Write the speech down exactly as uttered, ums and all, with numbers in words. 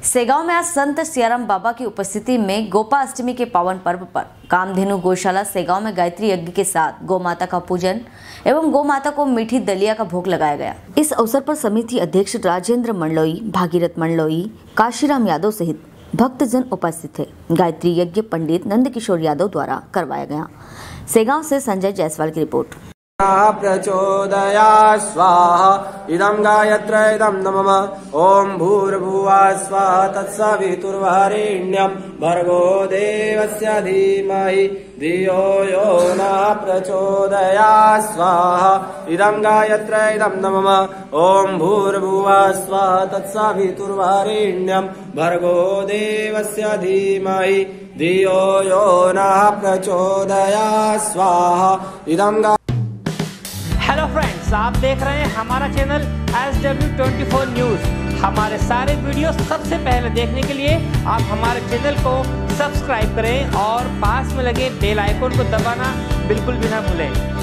सेगांव में आज संत सियाराम बाबा की उपस्थिति में गोपाष्टमी के पावन पर्व पर कामधेनु गौशाला सेगांव में गायत्री यज्ञ के साथ गौ माता का पूजन एवं गौ माता को मीठी दलिया का भोग लगाया गया। इस अवसर पर समिति अध्यक्ष राजेंद्र मंडलोई, भागीरथ मंडलोई, काशीराम यादव सहित भक्तजन उपस्थित थे। गायत्री यज्ञ पंडित नंदकिशोर यादव द्वारा करवाया गया। सेगांव से संजय जायसवाल की रिपोर्ट। प्रचोदया स्वाहा इदं गायत्र इदं नमः। ओम भूर्भुवः स्वः तत्सवितुर्वरेण्यं भर्गो देवस्य धीमहि धियो यो नः प्रचोदयात् स्वाहा इदं गायत्र इदं नमः। ओम भूर्भुवः स्वः तत्सवितुर्वरेण्यं भर्गो देवस्य धीमहि धियो यो नः प्रचोदयात् स्वाहा इदं। हेलो फ्रेंड्स, आप देख रहे हैं हमारा channel S W twenty four news. हमारे सारे वीडियो सबसे पहले देखने के लिए आप हमारे चैनल को सब्सक्राइब करें और पास में लगे बेल आइकन को दबाना बिल्कुल भी ना भूलें।